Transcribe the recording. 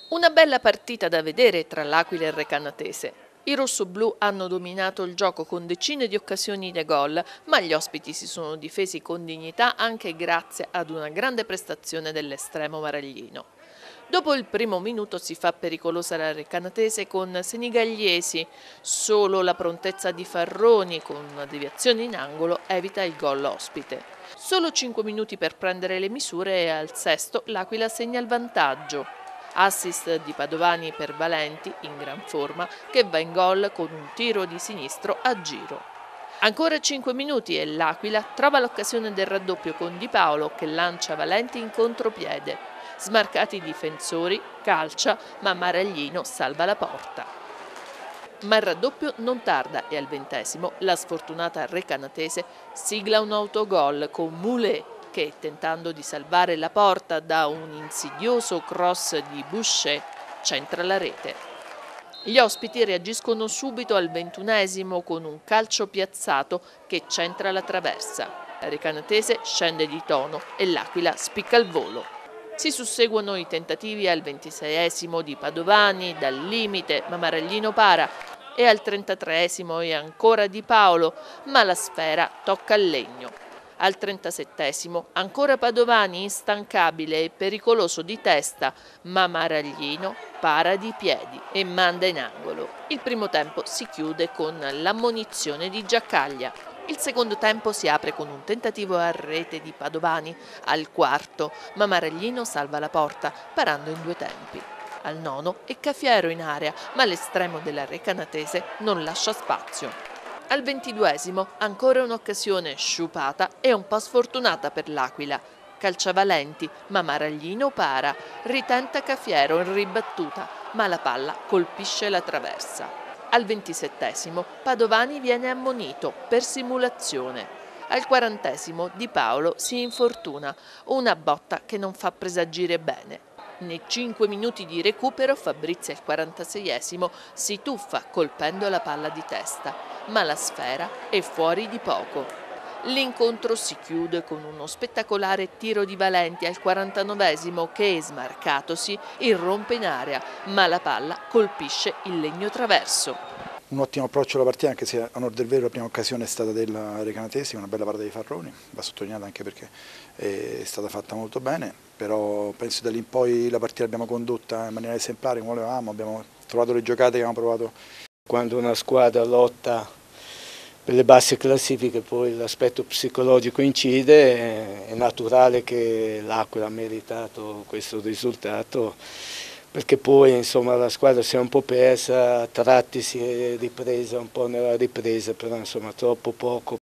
Una bella partita da vedere tra l'Aquila e il Recanatese. I rossoblù hanno dominato il gioco con decine di occasioni da gol, ma gli ospiti si sono difesi con dignità anche grazie ad una grande prestazione dell'estremo Maraglino. Dopo il primo minuto si fa pericolosa la Recanatese con Senigalliesi, solo la prontezza di Farroni con una deviazione in angolo evita il gol ospite. Solo 5 minuti per prendere le misure e al sesto l'Aquila segna il vantaggio. Assist di Padovani per Valenti, in gran forma, che va in gol con un tiro di sinistro a giro. Ancora 5 minuti e l'Aquila trova l'occasione del raddoppio con Di Paolo che lancia Valenti in contropiede. Smarcati i difensori, calcia, ma Maraglino salva la porta. Ma il raddoppio non tarda e al 20° la sfortunata Recanatese sigla un autogol con Moulet che, tentando di salvare la porta da un insidioso cross di Boucher, centra la rete. Gli ospiti reagiscono subito al 21° con un calcio piazzato che centra la traversa. La Recanatese scende di tono e l'Aquila spicca il volo. Si susseguono i tentativi al 26° di Padovani, dal limite, ma Maraglino para, e al 33° e ancora Di Paolo, ma la sfera tocca al legno. Al 37° ancora Padovani instancabile e pericoloso di testa, ma Maraglino para di piedi e manda in angolo. Il primo tempo si chiude con l'ammonizione di Giaccaglia. Il secondo tempo si apre con un tentativo a rete di Padovani al 4°, ma Maraglino salva la porta parando in 2 tempi. Al 9° è Cafiero in area, ma l'estremo della Recanatese non lascia spazio. Al 22° ancora un'occasione sciupata e un po' sfortunata per l'Aquila. Calcia Valenti, ma Maraglino para, ritenta Cafiero in ribattuta, ma la palla colpisce la traversa. Al 27° Padovani viene ammonito per simulazione. Al 40° Di Paolo si infortuna, una botta che non fa presagire bene. Nei 5 minuti di recupero Fabrizio al 46° si tuffa colpendo la palla di testa, ma la sfera è fuori di poco. L'incontro si chiude con uno spettacolare tiro di Valenti al 49° che, smarcatosi, irrompe in area, ma la palla colpisce il legno traverso. Un ottimo approccio alla partita, anche se a onor del vero la prima occasione è stata della Recanatese, una bella parata di Farroni, va sottolineata anche perché è stata fatta molto bene, però penso da lì in poi la partita l'abbiamo condotta in maniera esemplare come volevamo, abbiamo trovato le giocate che abbiamo provato. Quando una squadra lotta per le basse classifiche poi l'aspetto psicologico incide, è naturale che l'Aquila ha meritato questo risultato, perché poi insomma la squadra si è un po' persa, a tratti si è ripresa un po' nella ripresa, però insomma troppo poco